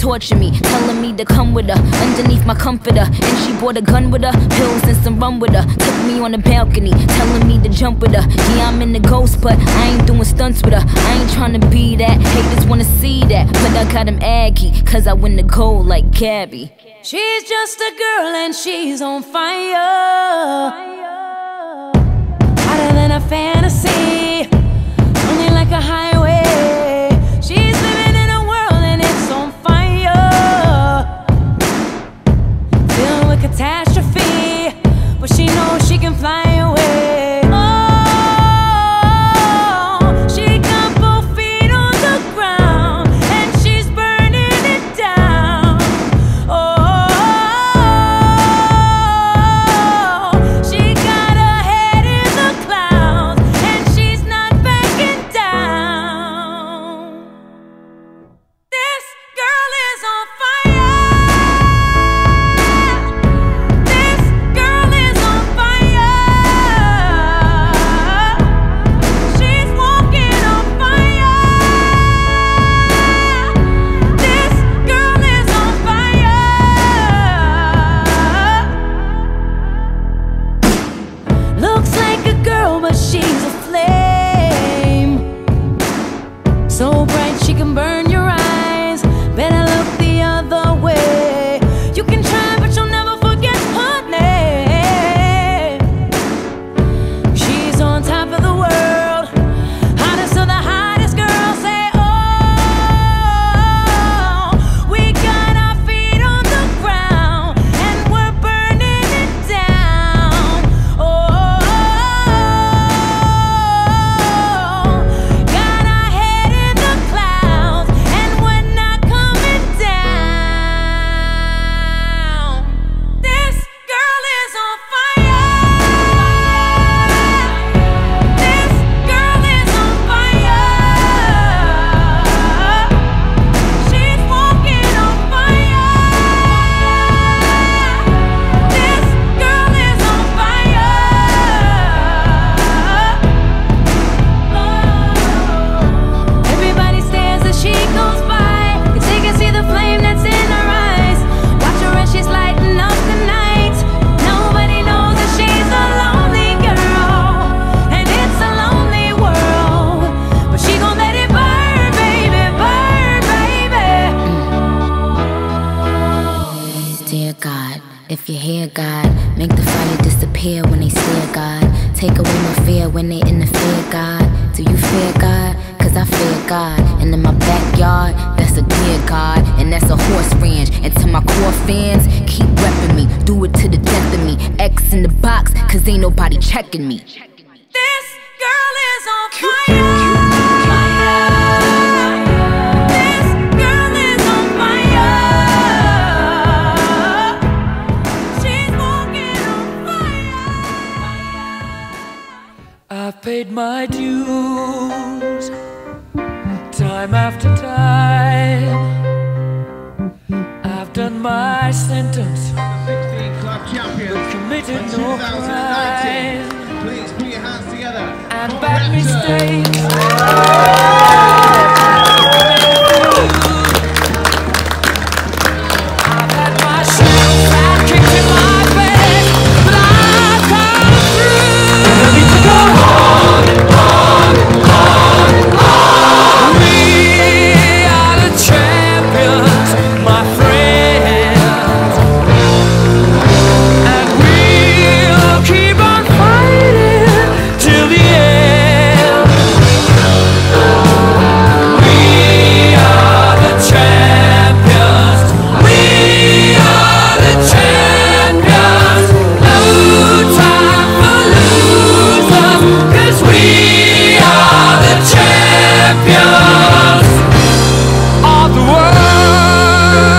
torture me, telling me to come with her underneath my comforter. And she brought a gun with her, pills and some rum with her. Took me on the balcony, telling me to jump with her. Yeah, I'm in the ghost, but I ain't doing stunts with her. I ain't trying to be that, haters wanna see that, but I got him aggy, cause I win the gold like Gabby. She's just a girl and she's on fire, hotter than a fantasy, only like a highway. She's living in a world and it's on fire, filled with catastrophe, but she knows she can fly away. She's a flame, so bright she can burn your eyes. Better look the other way. You can try, but you'll never forget her name. She's on top of the world, hottest of the hottest girls. Say, oh, we got our feet on the ground and we're burning it down. Oh, if you hear God, make the fire disappear when they stare, God. Take away my fear when they interfere, God. Do you fear God? Cause I fear God. And in my backyard, that's a deer, God. And that's a horse ranch. And to my core fans, keep repping me. Do it to the death of me. X in the box, cause ain't nobody checking me. This girl is on fire. I've paid my dues, time after time. I've done my sentence, but committed no crime. Please put your hands together. And bad mistakes. I've had my share of bad kicks in my face, but I've come through. I need to go on, on, on, on. We are the champions, my friends, and we'll keep on fighting till the end. We are the champions. We are the champions. No time for losers, 'cause we are the champions of the world.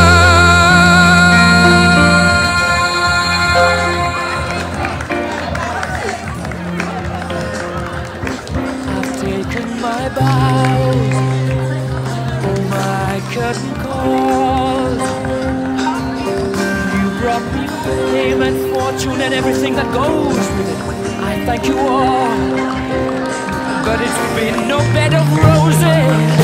I've taken my bows, oh my curtain calls. You brought me fame and fortune and everything that goes with it. I thank you all, but it's been no bed of roses.